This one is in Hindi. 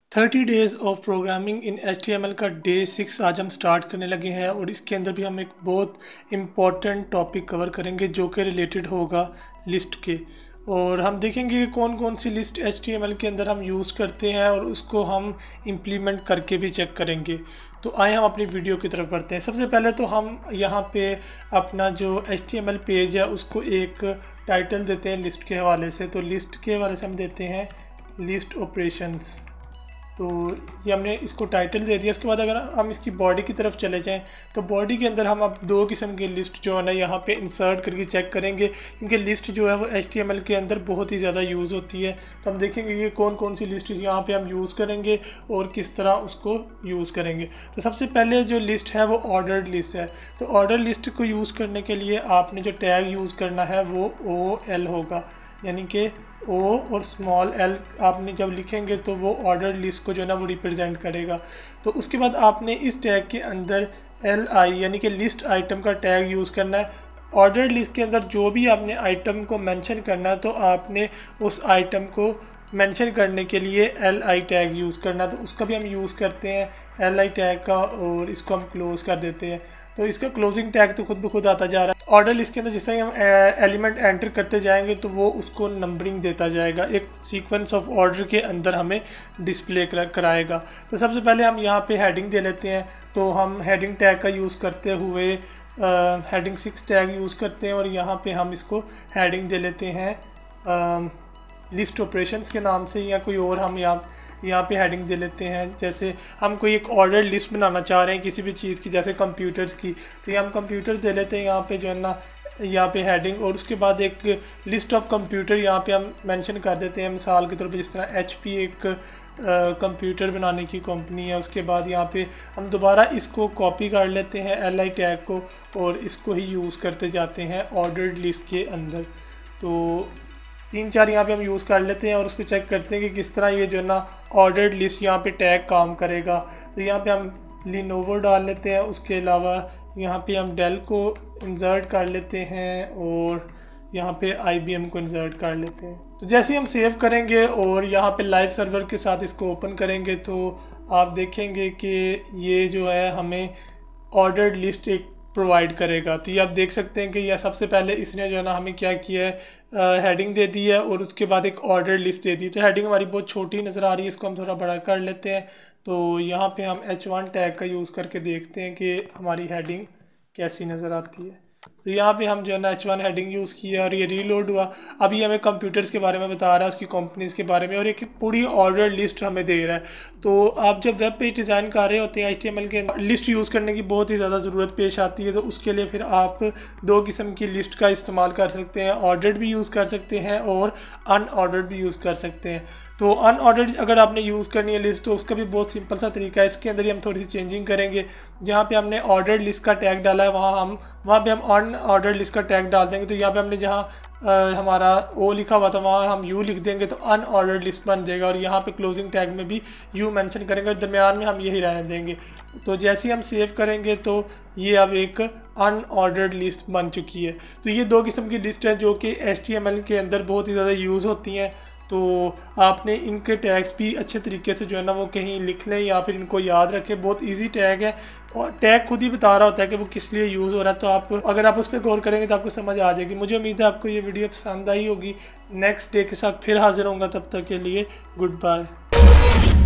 30 days of programming in HTML का डे 6 आज हम स्टार्ट करने लगे हैं और इसके अंदर भी हम एक बहुत इम्पॉर्टेंट टॉपिक कवर करेंगे जो कि रिलेटेड होगा लिस्ट के। और हम देखेंगे कि कौन कौन सी लिस्ट HTML के अंदर हम यूज़ करते हैं और उसको हम इम्प्लीमेंट करके भी चेक करेंगे। तो आए हम अपनी वीडियो की तरफ बढ़ते हैं। सबसे पहले तो हम यहाँ पे अपना जो HTML पेज है उसको एक टाइटल देते हैं लिस्ट के हवाले से। तो लिस्ट के हवाले से हम देते हैं लिस्ट ऑपरेशंस। तो ये हमने इसको टाइटल दे दिया। इसके बाद अगर हम इसकी बॉडी की तरफ चले जाएं तो बॉडी के अंदर हम अब दो किस्म की लिस्ट जो है ना यहाँ पे इंसर्ट करके चेक करेंगे, क्योंकि लिस्ट जो है वो HTML के अंदर बहुत ही ज़्यादा यूज़ होती है। तो हम देखेंगे कि कौन कौन सी लिस्ट यहाँ पे हम यूज़ करेंगे और किस तरह उसको यूज़ करेंगे। तो सबसे पहले जो लिस्ट है वो ऑर्डर्ड लिस्ट है। तो ऑर्डर लिस्ट को यूज़ करने के लिए आपने जो टैग यूज़ करना है वो OL होगा, यानी कि O और स्मॉल l आपने जब लिखेंगे तो वो ऑर्डर लिस्ट को जो है ना वो रिप्रेजेंट करेगा। तो उसके बाद आपने इस टैग के अंदर LI यानी कि लिस्ट आइटम का टैग यूज़ करना है। ऑर्डर लिस्ट के अंदर जो भी आपने आइटम को मेंशन करना है तो आपने उस आइटम को मेंशन करने के लिए LI टैग यूज़ करना, तो उसका भी हम यूज़ करते हैं LI टैग का, और इसको हम क्लोज़ कर देते हैं। तो इसका क्लोजिंग टैग तो खुद ब खुद आता जा रहा है। ऑर्डर लिस्ट के अंदर जिस तरह हम एलिमेंट एंटर करते जाएंगे तो वो उसको नंबरिंग देता जाएगा, एक सीक्वेंस ऑफ ऑर्डर के अंदर हमें डिस्प्ले कराएगा। तो सबसे पहले हम यहाँ पे हेडिंग दे लेते हैं। तो हम हेडिंग टैग का यूज़ करते हुए हेडिंग 6 टैग यूज़ करते हैं और यहाँ पे हम इसको हेडिंग दे लेते हैं लिस्ट ऑपरेशंस के नाम से, या कोई और हम यहाँ पे हेडिंग दे लेते हैं। जैसे हम कोई एक ऑर्डर लिस्ट बनाना चाह रहे हैं किसी भी चीज़ की, जैसे कंप्यूटर्स की, तो ये हम कंप्यूटर दे लेते हैं यहाँ पे जो है ना, यहाँ पे हेडिंग, और उसके बाद एक लिस्ट ऑफ कंप्यूटर यहाँ पे हम मेंशन कर देते हैं। मिसाल के तौर पे जिस तरह HP एक कंप्यूटर बनाने की कंपनी है। उसके बाद यहाँ पे हम दोबारा इसको कॉपी कर लेते हैं LI टैग को और इसको ही यूज़ करते जाते हैं ऑर्डर्ड लिस्ट के अंदर। तो 3-4 यहाँ पे हम यूज़ कर लेते हैं और उसको चेक करते हैं कि किस तरह ये जो है ना ऑर्डर्ड लिस्ट यहाँ पे टैग काम करेगा। तो यहाँ पे हम लिनोवो डाल लेते हैं। उसके अलावा यहाँ पे हम डेल को इंसर्ट कर लेते हैं और यहाँ पे IBM को इंसर्ट कर लेते हैं। तो जैसे ही हम सेव करेंगे और यहाँ पे लाइव सर्वर के साथ इसको ओपन करेंगे तो आप देखेंगे कि ये जो है हमें ऑर्डर्ड लिस्ट एक प्रोवाइड करेगा। तो ये आप देख सकते हैं कि यह सबसे पहले इसने जो है ना हमें क्या किया है, हेडिंग दे दी है और उसके बाद एक ऑर्डर लिस्ट दे दी। तो हेडिंग हमारी बहुत छोटी नज़र आ रही है, इसको हम थोड़ा बड़ा कर लेते हैं। तो यहाँ पे हम H1 टैग का यूज़ करके देखते हैं कि हमारी हेडिंग कैसी नज़र आती है। तो यहाँ पे हम जो है ना H1 हेडिंग यूज़ की है और ये रीलोड हुआ। अभी हमें कंप्यूटर्स के बारे में बता रहा है, उसकी कंपनीज़ के बारे में, और एक पूरी ऑर्डर लिस्ट हमें दे रहा है। तो आप जब वेब पेज डिज़ाइन कर रहे होते हैं HTML के लिस्ट यूज़ करने की बहुत ही ज़्यादा ज़रूरत पेश आती है। तो उसके लिए फिर आप दो किस्म की लिस्ट का इस्तेमाल कर सकते हैं, ऑर्डर्ड भी यूज़ कर सकते हैं और अनऑर्डर्ड भी यूज़ कर सकते हैं। तो अनऑर्डर्ड अगर आपने यूज़ करनी है लिस्ट तो उसका भी बहुत सिंपल सा तरीका है। इसके अंदर ही हम थोड़ी सी चेंजिंग करेंगे। जहाँ पे हमने ऑर्डर्ड लिस्ट का टैग डाला है वहाँ पे हम अनऑर्डर्ड लिस्ट का टैग डाल देंगे। तो यहाँ पे हमने जहाँ हमारा O लिखा हुआ था वहाँ हम U लिख देंगे तो अनऑर्डर्ड लिस्ट बन जाएगा, और यहाँ पे क्लोजिंग टैग में भी U मेंशन करेंगे और दरमियान में हम यही रहने देंगे। तो जैसे ही हम सेव करेंगे तो ये अब एक अनऑर्डर्ड लिस्ट बन चुकी है। तो ये दो किस्म की लिस्ट हैं जो कि HTML के अंदर बहुत ही ज़्यादा यूज़ होती हैं। तो आपने इनके टैग्स भी अच्छे तरीके से जो है ना वो कहीं लिख लें या फिर इनको याद रखें। बहुत इजी टैग है और टैग खुद ही बता रहा होता है कि वो किस लिए यूज़ हो रहा है। तो आप अगर आप उस पर गौर करेंगे तो आपको समझ आ जाएगी। मुझे उम्मीद है आपको ये वीडियो पसंद आई होगी। नेक्स्ट डे के साथ फिर हाजिर होऊंगा, तब तक के लिए गुड बाय।